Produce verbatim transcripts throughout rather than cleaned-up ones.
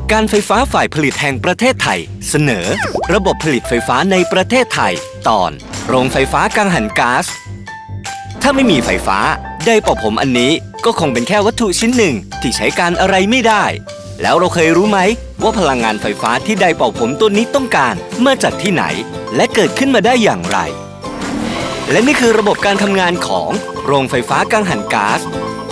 การไฟฟ้าฝ่ายผลิตแห่งประเทศไทยเสนอระบบผลิตไฟฟ้าในประเทศไทยตอนโรงไฟฟ้ากังหันก๊าซถ้าไม่มีไฟฟ้าไดร์เป่าผมอันนี้ก็คงเป็นแค่วัตถุชิ้นหนึ่งที่ใช้การอะไรไม่ได้แล้วเราเคยรู้ไหมว่าพลังงานไฟฟ้าที่ไดร์เป่าผมตัวนี้ต้องการมาจากที่ไหนและเกิดขึ้นมาได้อย่างไรและนี่คือระบบการทำงานของโรงไฟฟ้ากังหันก๊าซ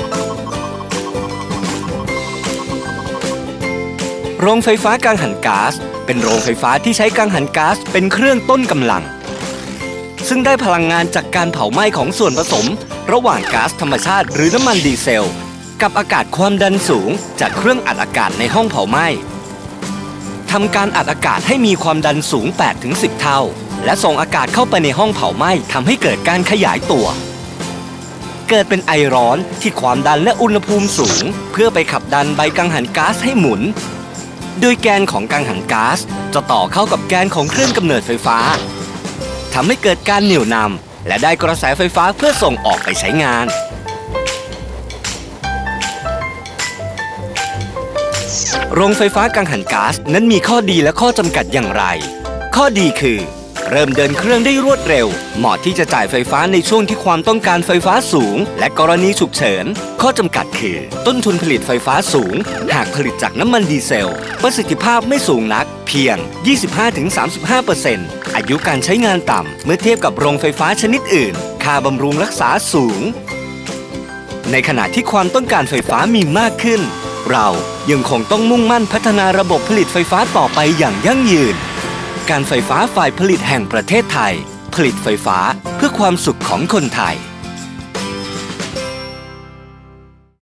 โรงไฟฟ้ากังหันก๊าซเป็นโรงไฟฟ้าที่ใช้กังหันก๊าซเป็นเครื่องต้นกำลังซึ่งได้พลังงานจากการเผาไหม้ของส่วนผสมระหว่างก๊าซธรรมชาติหรือน้ำมันดีเซลกับอากาศความดันสูงจากเครื่องอัดอากาศในห้องเผาไหม้ทำการอัดอากาศให้มีความดันสูง แปดถึงสิบ เท่าและส่งอากาศเข้าไปในห้องเผาไหม้ทำให้เกิดการขยายตัวเกิดเป็นไอร้อนที่ความดันและอุณหภูมิสูงเพื่อไปขับดันใบกังหันก๊าซให้หมุนโดยแกนของกังหันก๊าซจะต่อเข้ากับแกนของเครื่องกำเนิดไฟฟ้าทำให้เกิดการเหนี่ยวนำและได้กระแสไฟฟ้าเพื่อส่งออกไปใช้งานโรงไฟฟ้ากังหันก๊าซนั้นมีข้อดีและข้อจำกัดอย่างไรข้อดีคือเริ่มเดินเครื่องได้รวดเร็วเหมาะที่จะจ่ายไฟฟ้าในช่วงที่ความต้องการไฟฟ้าสูงและกรณีฉุกเฉินข้อจำกัดคือต้นทุนผลิตไฟฟ้าสูงหากผลิตจากน้ำมันดีเซลประสิทธิภาพไม่สูงนักเพียง ยี่สิบห้าถึงสามสิบห้าเปอร์เซ็นต์ อายุการใช้งานต่ำเมื่อเทียบกับโรงไฟฟ้าชนิดอื่นค่าบำรุงรักษาสูงในขณะที่ความต้องการไฟฟ้ามีมากขึ้นเรายังคงต้องมุ่งมั่นพัฒนาระบบผลิตไฟฟ้าต่อไปอย่างยั่งยืนการไฟฟ้าฝ่ายผลิตแห่งประเทศไทยผลิตไฟฟ้าเพื่อความสุขของคนไทย